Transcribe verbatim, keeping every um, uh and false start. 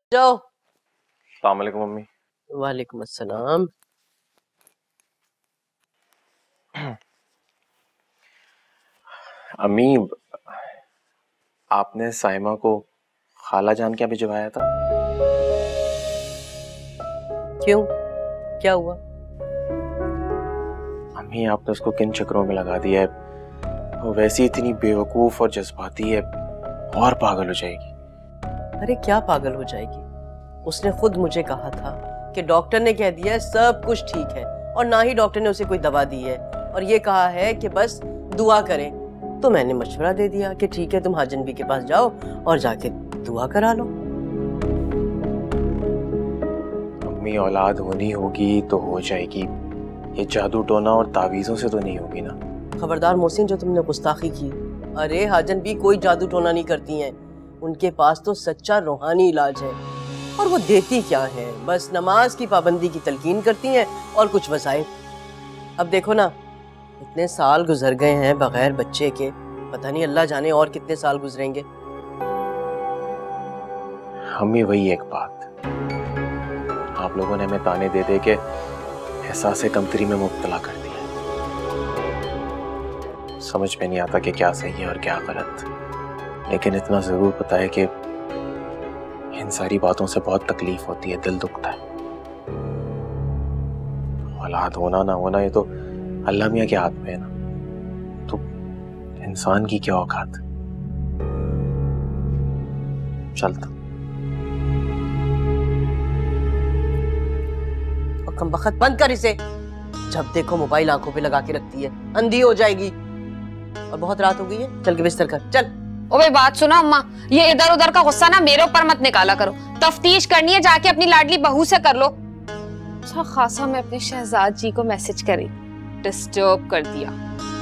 जाओ। अस्सलाम वालेकुम मम्मी। वालेकुम अस्सलाम। अम्मी, आपने साइमा को खाला जान क्या भिजवाया था? क्यों, क्या हुआ? अम्मी, आपने उसको किन चक्रों में लगा दिया है? वो वैसी इतनी बेवकूफ और जज्बाती है, और पागल हो जाएगी। अरे क्या पागल हो जाएगी? उसने खुद मुझे कहा था कि डॉक्टर ने कह दिया है सब कुछ ठीक है, और ना ही डॉक्टर ने उसे कोई दवा दी है, और ये कहा है कि बस दुआ करें। तो मैंने मशवरा दे दिया कि ठीक है, तुम हाजन बी के पास जाओ और जाके दुआ करा लो। अम्मी, औलाद होनी होगी तो हो जाएगी, ये जादू टोना और तावीजों से तो नहीं होगी ना? खबरदार मोहसिन, जो तुमने गुस्ताखी की। अरे हाजन बी कोई जादू टोना नहीं करती हैं, उनके पास तो सच्चा रूहानी इलाज है। और वो देती क्या है, बस नमाज की पाबंदी की तलकीन करती हैं और कुछ वसाइल। अब देखो ना, इतने साल गुजर गए हैं बगैर बच्चे के, पता नहीं अल्लाह जाने और कितने साल गुजरेंगे। अम्मी, वही एक बात, आप लोगों ने हमें ताने दे दे के एहसास कमतरी में मुब्तला कर दिया। समझ में नहीं आता कि क्या सही है और क्या गलत, लेकिन इतना जरूर पता है कि इन सारी बातों से बहुत तकलीफ होती है, दिल दुखता है। औलाद होना ना होना ये तो अल्लाह मियां के हाथ में है ना, तो इंसान की क्या औकात। चलता और कम वक्त बंद कर इसे, जब देखो मोबाइल आंखों पे लगा के रखती है, अंधी हो जाएगी। और बहुत रात हो गई है, चल के बिस्तर कर, चल। ओए बात सुनो अम्मा, ये इधर उधर का गुस्सा ना मेरे ऊपर मत निकाला करो। तफ्तीश करनी है जाके अपनी लाडली बहू से कर लो। अच्छा खासा मैं अपने शहजाद जी को मैसेज करी, डिस्टर्ब कर दिया।